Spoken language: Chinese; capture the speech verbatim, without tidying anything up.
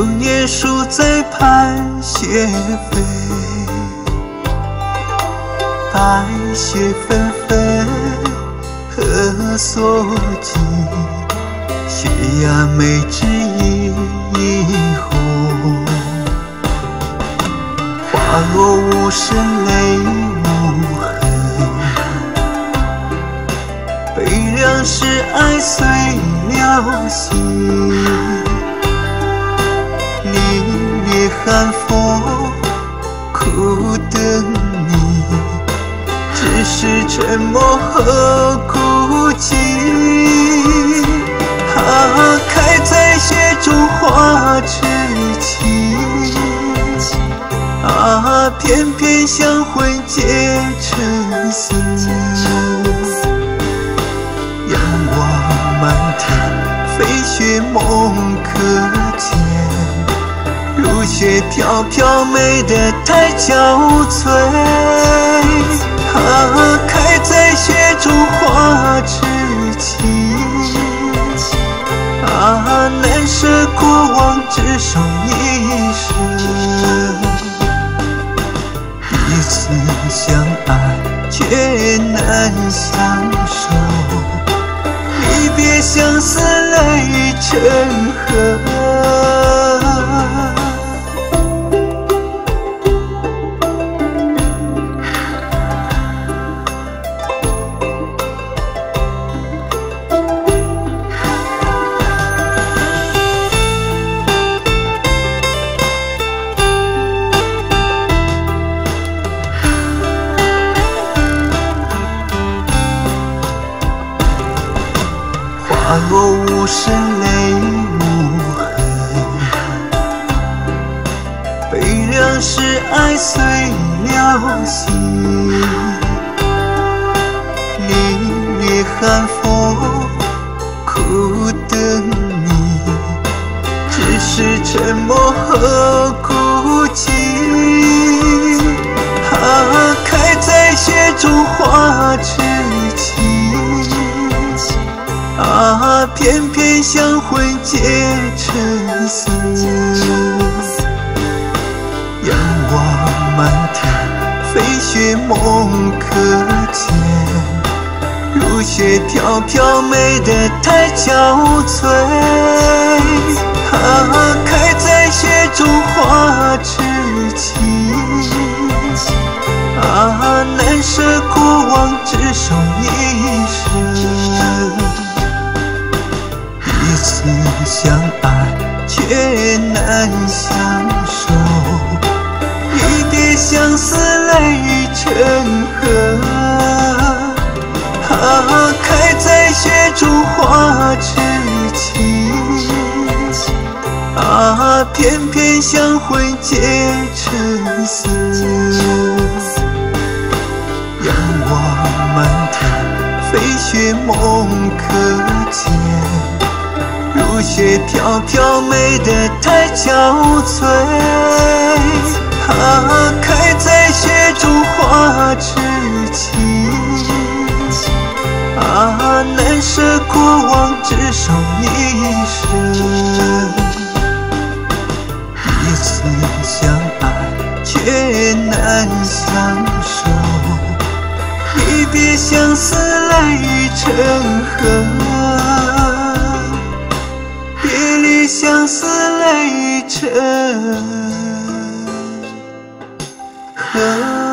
流年数在盘雪飞，白雪纷纷何所寄？雪呀梅枝一红，花落无声泪无痕，悲凉是爱碎了心。凛冽寒风苦等你，只是沉默和孤寂。啊，开在雪中花痴情，啊，偏偏香魂结成丝。仰望满天飞雪梦可见，如雪飘飘美得太憔悴。啊，开在雪中花痴情，啊，难舍过往，只守一生。彼此相爱，却难相守，离别相思泪成河。花落无声泪无痕，悲凉是爱碎了心。凛冽寒风苦等你，只是沉默和孤寂。啊，开在雪中花痴情，啊，偏偏香魂结成丝。仰望满天飞雪梦可见，如雪飘飘美得太憔悴。啊，开在雪中花痴情，啊，难舍过往，只守一生。彼此相爱，却难相守，离别相思泪成河。啊，开在雪中花痴情，啊，偏偏香魂结成丝。仰望满天飞雪梦可见，如雪飘飘美得太憔悴。啊，开在雪中花痴情，啊，难舍过往，只守一生。彼此相爱，却难相守，离别相思泪成河。别离相思泪成河。